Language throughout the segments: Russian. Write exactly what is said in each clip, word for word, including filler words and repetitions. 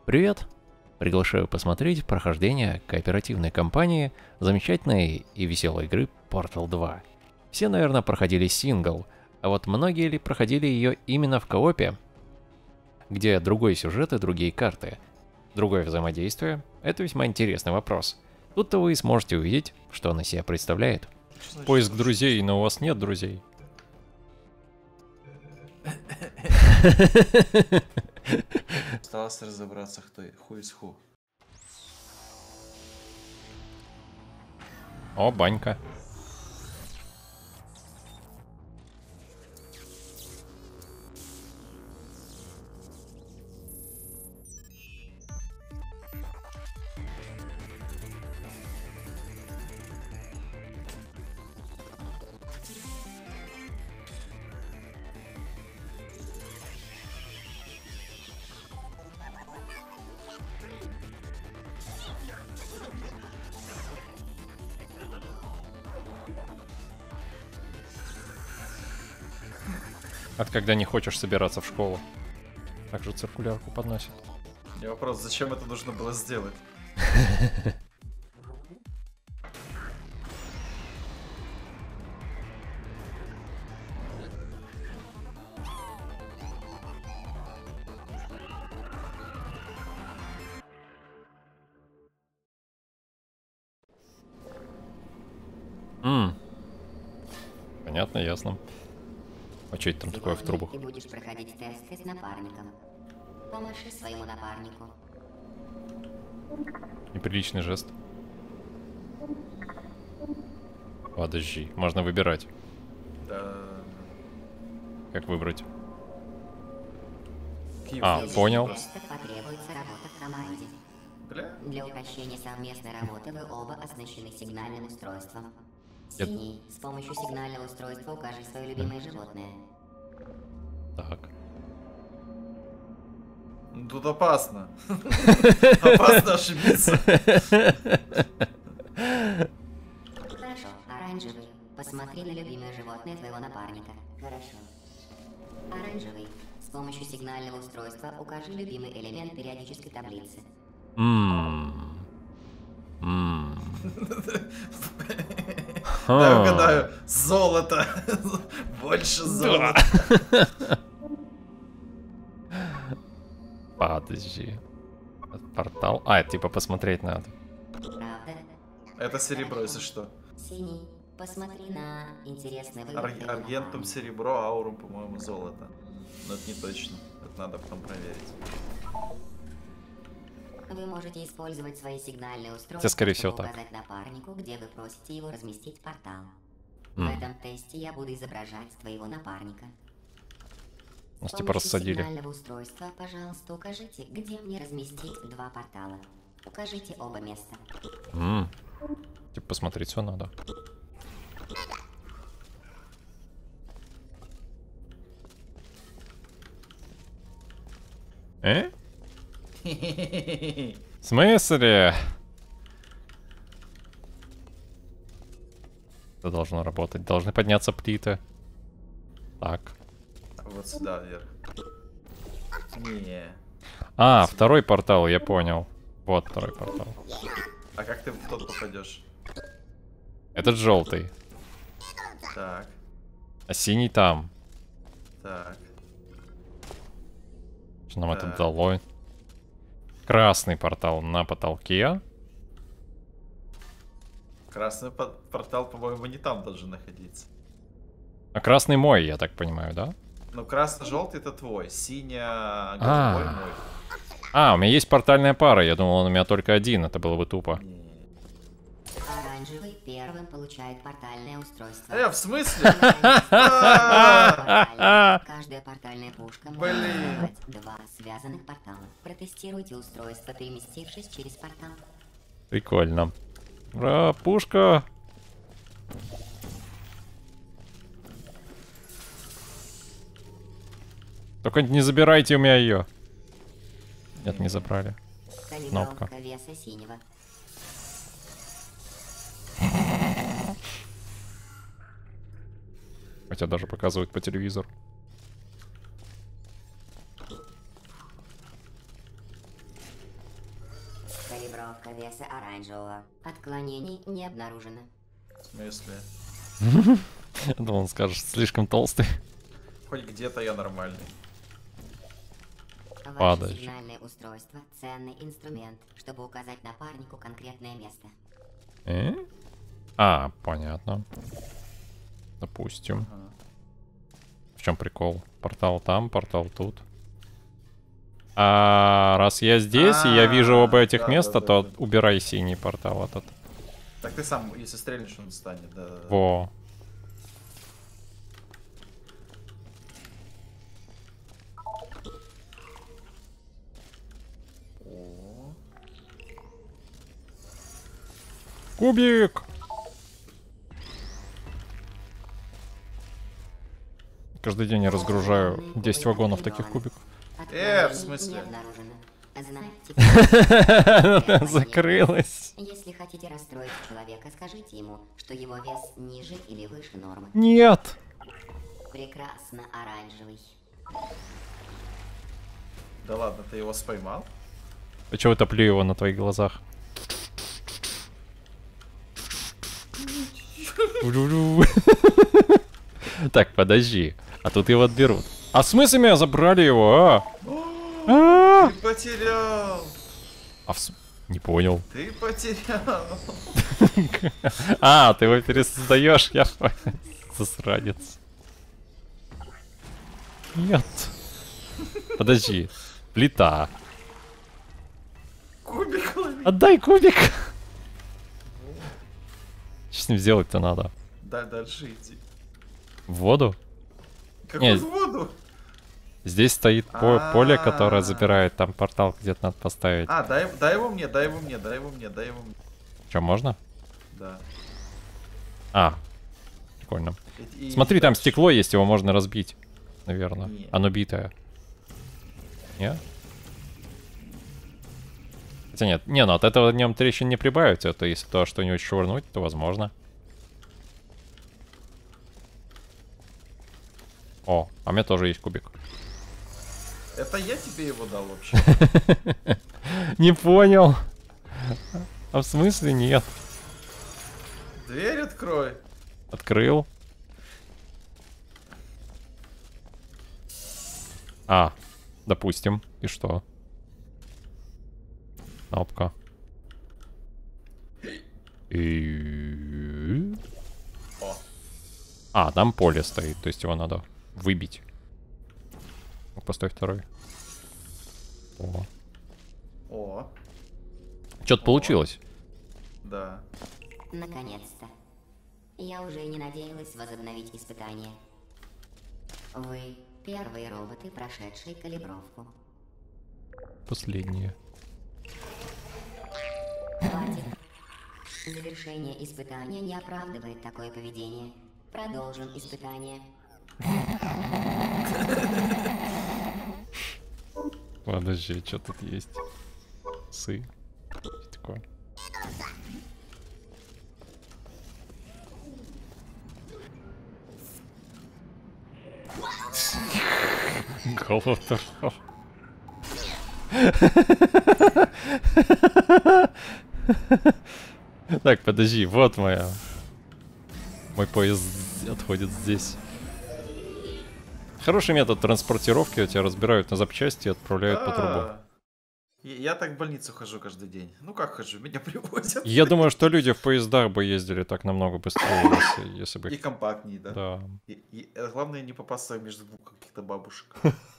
Привет! Приглашаю посмотреть прохождение кооперативной кампании замечательной и веселой игры Портал два. Все, наверное, проходили сингл, а вот многие ли проходили ее именно в коопе, где другой сюжет и другие карты, другое взаимодействие? Это весьма интересный вопрос. Тут-то вы сможете увидеть, что она себя представляет. Поиск друзей, но у вас нет друзей. Осталось разобраться, кто хуй из ху. О, банька. От когда не хочешь собираться в школу. Также циркулярку подносит. И вопрос, зачем это нужно было сделать? Ммм. Понятно, ясно. А что это там такое в трубах? Ты будешь проходить тесты с напарником. Помаши своему напарнику. Неприличный жест. Подожди, можно выбирать. Да. Как выбрать? Киев, А, я понял. просто- Потребуется работа в команде. Бля. Для упрощения совместной работы вы оба оснащены сигнальным устройством. Я- Синий, с помощью сигнального устройства укажи свое любимое животное. Так. Ну, тут опасно. Опасно ошибиться. Хорошо, оранжевый. Посмотри на любимое животное твоего напарника. Хорошо. Оранжевый. С помощью сигнального устройства укажи любимый элемент периодической таблицы. Ммм. Ммм. Да, угадаю. Золото. Больше золота. Подожди. Это портал. А, это типа посмотреть надо. Правда? Это серебро, если что. Синий. Посмотри на интересный выбор. Ар- твоего Аргентум напарника. серебро, аурум, по-моему, золото. Но это не точно. Это надо потом проверить. Вы можете использовать свои сигнальные устройства, Это, скорее всего, чтобы так. указать напарнику, где вы просите его разместить портал. В М. этом тесте я буду изображать твоего напарника. Нас С типа помощью рассадили. сигнального устройства, пожалуйста, укажите, где мне разместить два портала. Укажите оба места. Ммм. Типа посмотреть все надо. Э? В смысле? Это должно работать. Должны подняться плиты. Так. Вот сюда вверх. Не. А, второй портал, я понял. Вот второй портал. А как ты в тот попадешь? Этот желтый. Так, А синий там. так. Что нам это Так. дало? Красный портал на потолке. Красный по- портал, по-моему, не там должен находиться. А красный мой, я так понимаю, да? Ну, красно-желтый это твой, синя-голубой А. мой. А, у меня есть портальная пара. Я думал, он у меня только один. Это было бы тупо. Не. Оранжевый первым получает портальное устройство. Э, в смысле? Портальный. Каждая портальная пушка может Блин. открывать два связанных портала. Протестируйте устройство, переместившись через портал. Прикольно. Ура, пушка! Только не забирайте у меня ее. Нет, не забрали. Калибровка Кнопка. веса синего. Хотя даже показывают по телевизору. Корректировка веса оранжевого. Отклонений не обнаружено. В смысле? Да он скажет, слишком толстый. Хоть где-то я нормальный. Ваше Падаешь. сигнальное устройство — ценный инструмент, чтобы указать напарнику конкретное место. Э? А, понятно. Допустим. Ага. В чем прикол? Портал там, портал тут. А раз я здесь, и я вижу оба этих да, места, да, то да, да. убирай синий портал этот. Так ты сам, если стрельнешь, он станет, да. Во. О, Кубик! Каждый день я разгружаю десять вагонов таких кубиков. Э, в Отклонений смысле? не обнаружено. Знаете, Закрылась. если хотите расстроить человека, скажите ему, что его вес ниже или выше нормы. Нет! Прекрасно, оранжевый. да ладно, ты его споймал? Почему топлю его на твоих глазах? Так, подожди. А тут его отберут. А с смысле меня забрали его, а? А, Ты потерял! а в с- не понял. Ты потерял! А, ты его пересоздаешь, я понял. Засранец. Нет. Подожди. Плита. Кубик лови! Отдай кубик. Что с ним сделать-то надо? Да, дальше иди. В воду? Какую Нет. воду? Здесь стоит по- поле, которое А. забирает. Там портал где-то надо поставить. А, дай, дай его мне, дай его мне, дай его мне, дай его мне. Че, можно? Да. А, прикольно. И- и Смотри, там дальше. стекло есть, его можно разбить. Наверное. Не. Оно битое. Нет? Хотя нет. Не, ну от этого днем трещин не прибавится. То если то что-нибудь швырнуть, то возможно. О, а у меня тоже есть кубик. Это я тебе его дал вообще. Не понял. А в смысле нет? Дверь открой. Открыл. А, допустим. И что? Кнопка. И... О, А, там поле стоит, то есть его надо выбить. Ну, поставь второй. О. о, Что-то получилось. да. Наконец-то. Я уже и не надеялась возобновить испытание. Вы первые роботы, прошедшие калибровку. Последнее. Хватит. Завершение испытания не оправдывает такое поведение. Продолжим испытание. Подожди, что тут есть? Сы. Что такое? Голову оторвал. Так, подожди, вот моя. Мой поезд отходит здесь. Хороший метод транспортировки, тебя разбирают на запчасти и отправляют по трубу. Да. Я, я так в больницу хожу каждый день. Ну как хожу, меня привозят. Я думаю, что люди в поездах бы ездили так намного быстрее, если, если бы... И компактней, да. Да. И, и, э, главное не попасться между двух каких-то бабушек.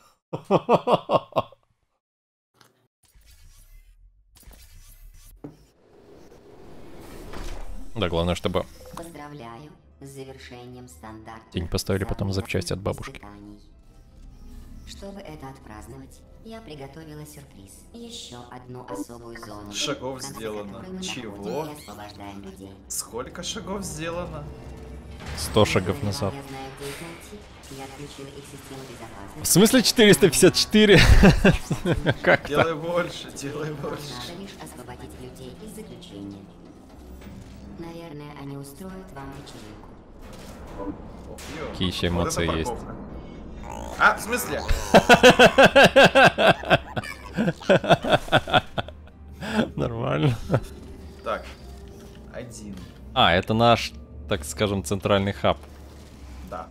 Да, главное, чтобы Поздравляю с завершением стандарта. Тень поставили потом запчасти от бабушки. Испытаний. Чтобы это отпраздновать, я приготовила сюрприз. Еще одну особую зону. Шагов в конце сделано. которой мы Чего? находим и освобождаем людей. Сколько шагов сделано? сто шагов назад. Я знаю, где их найти. Я отключила их систему В безопасности. смысле четыреста пятьдесят четыре? Как так? Делай больше, делай больше. Надо лишь освободить людей из заключения. Наверное, они устроят вам вечеринку. Ё, Какие еще вот эмоции это есть? парковка. А, в смысле? Нормально. Нормально. Так, один. А, это наш, так скажем, центральный хаб. Да.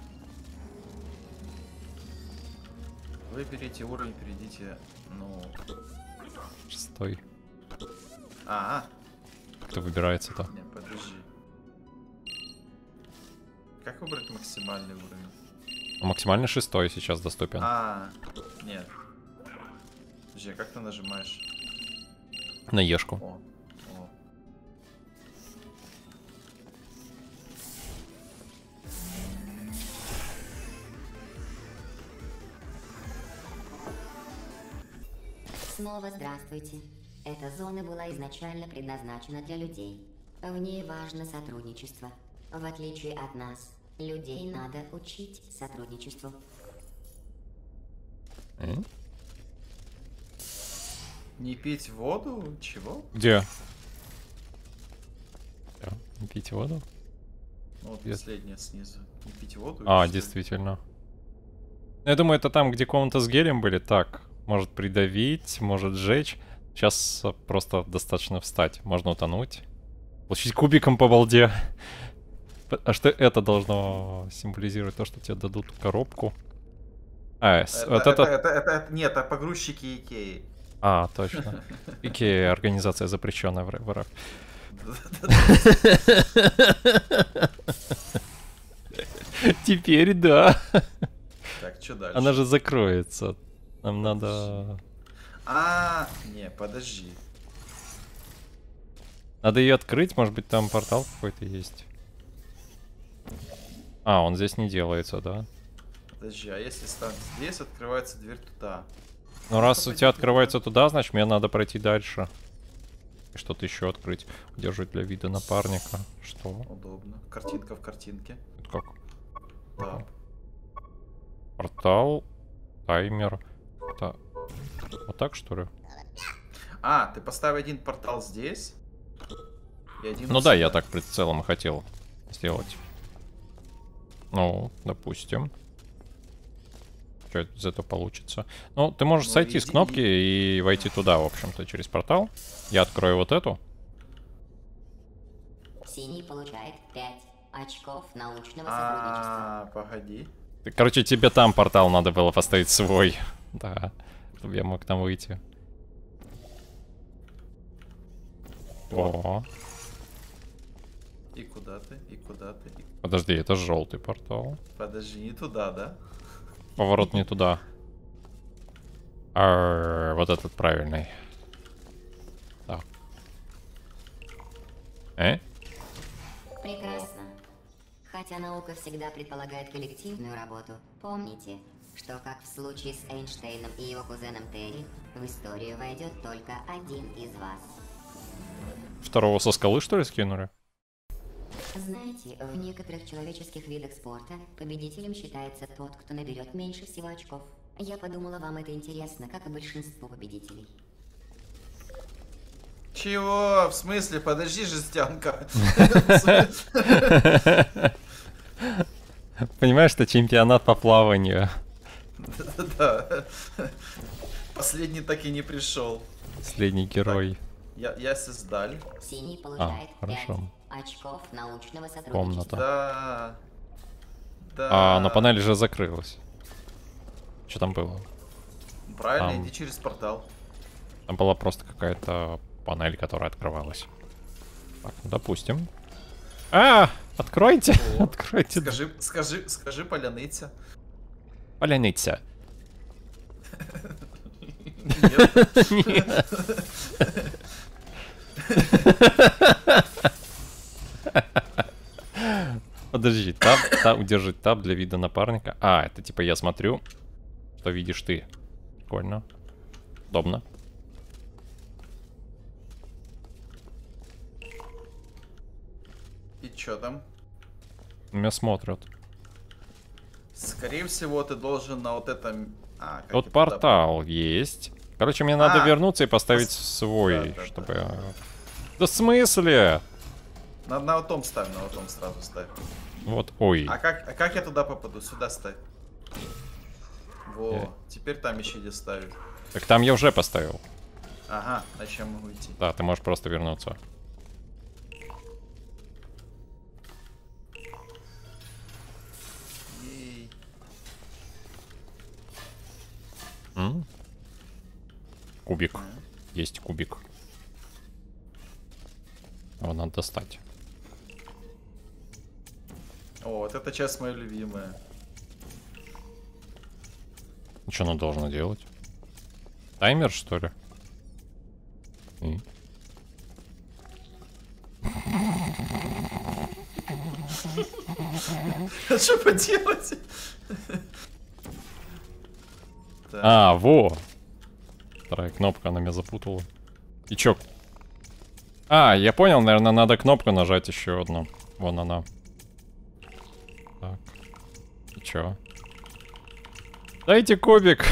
Выберите уровень, перейдите, ну... Шестой. А, Кто выбирается-то? не, подожди. Как выбрать максимальный уровень? Максимально шестой сейчас доступен. А, нет. Подожди, а как ты нажимаешь? На ешку. О, о. Снова здравствуйте. Эта зона была изначально предназначена для людей. В ней важно сотрудничество. В отличие от нас, людей надо учить сотрудничеству. Э? Не пить воду? Чего? Где? Всё, не пейте воду. Ну, вот Где? последняя снизу. Не пить воду? А, или что? действительно. Я думаю, это там, где комната с гелем были. Так, может придавить, может сжечь. Сейчас а, просто достаточно встать. Можно утонуть. Получить кубиком по балде. А что это должно символизировать? То, что тебе дадут коробку. А, с- Это, вот это, это... это, это, это- нет, это погрузчики Икеи. А, точно. Икея организация запрещенная в Р- в РФ. Теперь да. Так, что дальше? Она же закроется. Нам надо... А, не, подожди. Надо ее открыть, может быть там портал какой-то есть. А, он здесь не делается, да? Подожди, а если стан здесь, открывается дверь туда. Ну раз у тебя открывается туда, значит мне надо пройти дальше. И что-то еще открыть. Удерживать для вида напарника. Что? Удобно. Картинка в картинке. Это как? Да. Портал, таймер. Это... Вот так что ли? А, ты поставь один портал здесь. И один Ну у да, себя. я так в целом и хотел сделать. Ну, допустим. Что из этого получится? Ну, ты можешь Ну, сойти с иди- кнопки и войти туда, в общем-то, через портал. Я открою вот эту. Синий получает пять очков научного сотрудничества. А, погоди. Ты- Короче, тебе там портал надо было поставить свой. Да, чтобы я мог там выйти. О, И куда ты? И куда ты? И- подожди, это желтый портал. Подожди, не туда, да? Поворот не туда. Арр, вот этот правильный. Так. Э? Прекрасно. Хотя наука всегда предполагает коллективную работу, помните, что как в случае с Эйнштейном и его кузеном Терри, в историю войдет только один из вас. Второго со скалы, что ли, скинули? Знаете, в некоторых человеческих видах спорта победителем считается тот, кто наберет меньше всего очков. Я подумала, вам это интересно, как и большинству победителей. Чего? В смысле? Подожди, жестянка. Понимаешь, что чемпионат по плаванию. Да. Последний так и не пришел. Последний герой. Я, я создал. Синий получает А, пять хорошо. очков научного сотрудничества. Комната. Да. Да. А, но панель же закрылась. Что там было? Правильно, Там. иди через портал. Там была просто какая-то панель, которая открывалась. Так, ну, допустим. А, откройте, О, откройте. Скажи, скажи, скажи поляныця. Поляныця. Нет. Подожди, таб, таб, удержать таб для вида напарника. А, это типа я смотрю, что видишь ты. Прикольно. Удобно. И чё там? Меня смотрят. Скорее всего, ты должен на вот этом... А, как Вот это портал есть. Короче, мне надо А, вернуться и поставить пос- свой, да, да, чтобы... Да в смысле? На, на вот том ставь, на вот том сразу ставь. Вот, ой. А как, а как я туда попаду? Сюда ставь. Во, Э. теперь там еще где ставить. Так там я уже поставил. Ага, значит я могу идти. Да, ты можешь просто вернуться. Ей. М? Кубик. Есть кубик. Его надо достать. О, вот эта часть моя любимая. Что она должна делать? Таймер, что ли? И? Что поделать? А, во! Вторая кнопка, она меня запутала. И чё? А, я понял, наверное, надо кнопку нажать еще одну. Вон она. Так. И чё? Дайте кубик!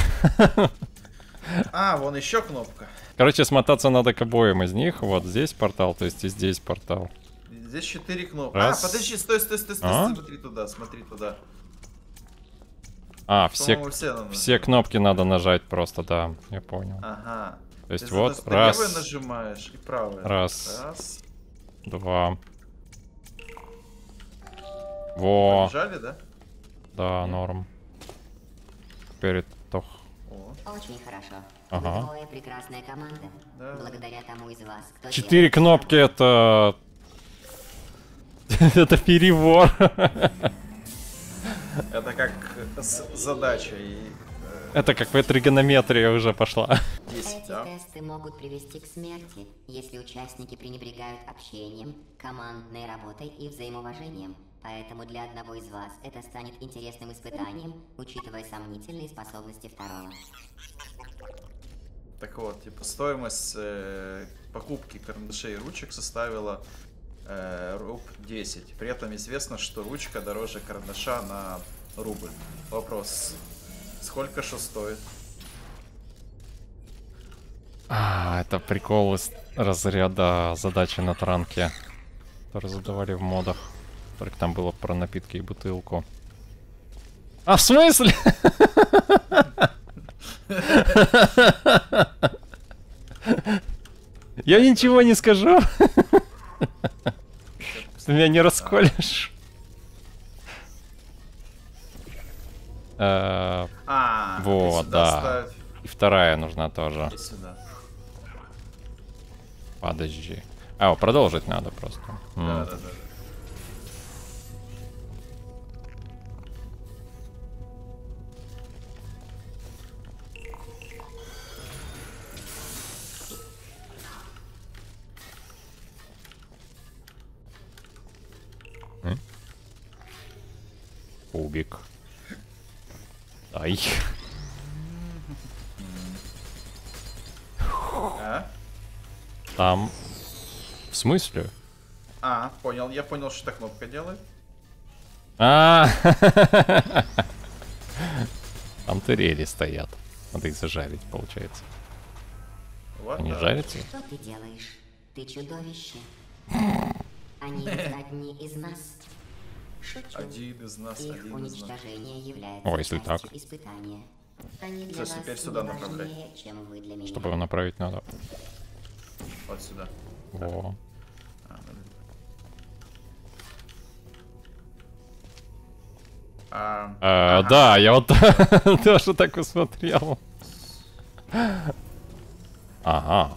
А, вон еще кнопка. Короче, смотаться надо к обоим из них. Вот здесь портал, то есть и здесь портал. Здесь четыре кнопки. Раз. А, подожди, стой, стой, стой, стой, А? смотри туда, смотри туда. А, все, По-моему, все, надо все нажимать. кнопки надо нажать просто, да, я понял. Ага. То есть Ты вот, зато раз, левой нажимаешь и правой. раз. Раз. два. Во, Побежали, да? да, норм. Теперь тох. О. Очень хорошо. Ага. Вы двое прекрасная команда. Да. Благодаря тому из вас, кто Четыре делает кнопки это... это перевор. Это как с- задача и э, Это как в тригонометрия уже пошла. десять, Эти да? тесты могут привести к смерти, если участники пренебрегают общением, командной работой и взаимоуважением. Поэтому для одного из вас это станет интересным испытанием, учитывая сомнительные способности второго. Так вот, типа стоимость э, покупки карандашей и ручек составила э, руб десять. При этом известно, что ручка дороже карандаша на рубль. Вопрос. Сколько что стоит? А, это прикол из разряда задачи на транке, которые задавали в модах. Только там было про напитки и бутылку. А в смысле? Я ничего не скажу. Ты меня не расколешь. Э, А, ты Вот, сюда да. ставь. И вторая нужна тоже. И сюда. Подожди. А, продолжить надо просто. М. Да, да, да. Кубик. Ай. А? Там... В смысле? А, понял. Я понял, что эта кнопка делает. А, там турели стоят. Надо их зажарить, получается. Вот, Они да. жарятся? Что ты делаешь? Ты чудовище. Они ведь одни из нас. Шучу. Один из нас, Их один из нас. уничтожение является О, если частью так. испытания. Они для Всё, вас теперь сюда не направляй. важнее, чем вы для меня. Чтобы его направить надо. Вот сюда. Во. А, ну, а, Э, ага. Да, я вот тоже так усмотрел. Ага.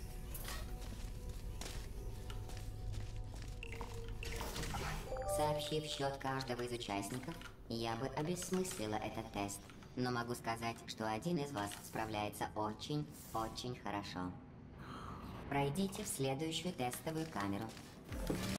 Сообщив счет каждого из участников, я бы обессмыслила этот тест. Но могу сказать, что один из вас справляется очень, очень хорошо. Пройдите в следующую тестовую камеру.